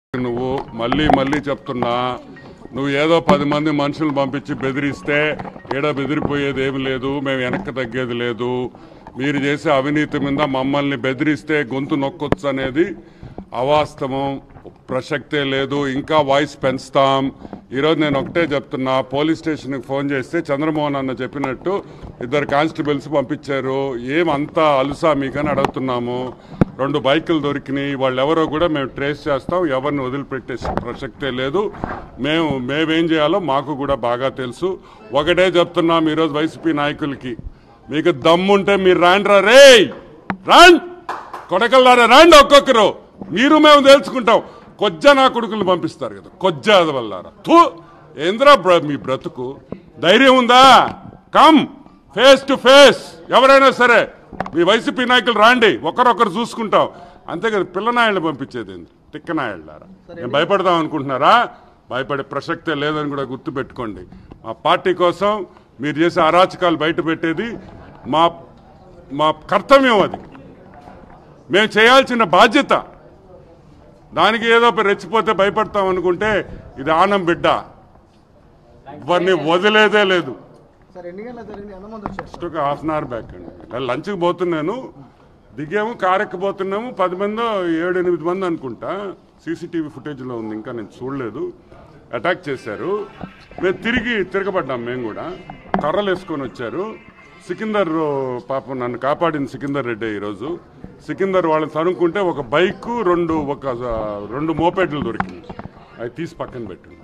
నువ్వు మళ్ళీ చెప్తున్నా నువ్వు ఏదో 10 మంది మనుషులు పంపించి బెదిరిస్తే ఏడ బెదిరిపోయేది ఏమి లేదు, మేము వెనక్కి తగ్గేది లేదు. మీరు చేసే అవినీతి మీద మమ్మల్ని బెదిరిస్తే గొంతు నొక్కొచ్చు అనేది అవాస్తవం, ప్రసక్తే లేదు. ఇంకా వాయిస్ పెంచుతాం. ఈరోజు నేను ఒకటే చెప్తున్నా, పోలీస్ స్టేషన్కి ఫోన్ చేస్తే చంద్రమోహన్ అన్న చెప్పినట్టు 2 కానిస్టేబుల్స్ పంపించారు. ఏమంతా అలుసా మీకని అడుగుతున్నాము. 2 బైకులు దొరికినాయి. వాళ్ళు ఎవరో కూడా మేము ట్రేస్ చేస్తాం. ఎవరిని వదిలిపెట్టే ప్రసక్తే లేదు. మేమేం చేయాలో మాకు కూడా బాగా తెలుసు. ఒకటే చెప్తున్నాం ఈరోజు వైసీపీ నాయకులకి, మీకు దమ్ముంటే మీరు రాండ్రా, రే రాండ్ కొడకల్లారా, రాండి ఒక్కొక్కరు. మీరు మేము తెలుసుకుంటాం. కొజ్జ నా కొడుకులు పంపిస్తారు కదా, కొజ్జ వల్లారా. ఏంద్రా మీ బ్రతుకు, ధైర్యం ఉందా? Come face to face. ఎవరైనా సరే మీ వైసీపీ నాయకులు రాండి, ఒకరొకరు చూసుకుంటాం. అంతేకాదు పిల్లనాయళ్ళు పంపించేది ఏంది, తిక్కనాయళ్ళారా. నేను భయపడదాం అనుకుంటున్నారా? భయపడే ప్రసక్తే లేదని కూడా గుర్తుపెట్టుకోండి. మా పార్టీ కోసం మీరు చేసే అరాచకాలు బయట పెట్టేది మా కర్తవ్యం. అది మేము చేయాల్సిన బాధ్యత. దానికి ఏదో రెచ్చిపోతే భయపడతాం అనుకుంటే ఇది ఆనం బిడ్డ, వారిని వదిలేదే లేదు. ఒక ½ అవర్ బ్యాక్ అండి, లంచ్కి పోతున్నాను, దిగాము, కారు ఎక్కబోతున్నాము. 10 మందో 7-8 మంది అనుకుంటా, సీసీటీవీ ఫుటేజ్లో ఉంది, ఇంకా నేను చూడలేదు. అటాక్ చేశారు. మేము తిరగబడ్డాం. మేము కూడా కర్రలు వేసుకొని వచ్చారు. సికిందర్ పాపం నన్ను కాపాడింది సికిందర్ రెడ్డి. ఈరోజు సికిందర్ వాళ్ళని తనుకుంటే ఒక బైకు 2 మోపెడ్లు దొరికింది. అవి తీసి పక్కన పెట్టింది.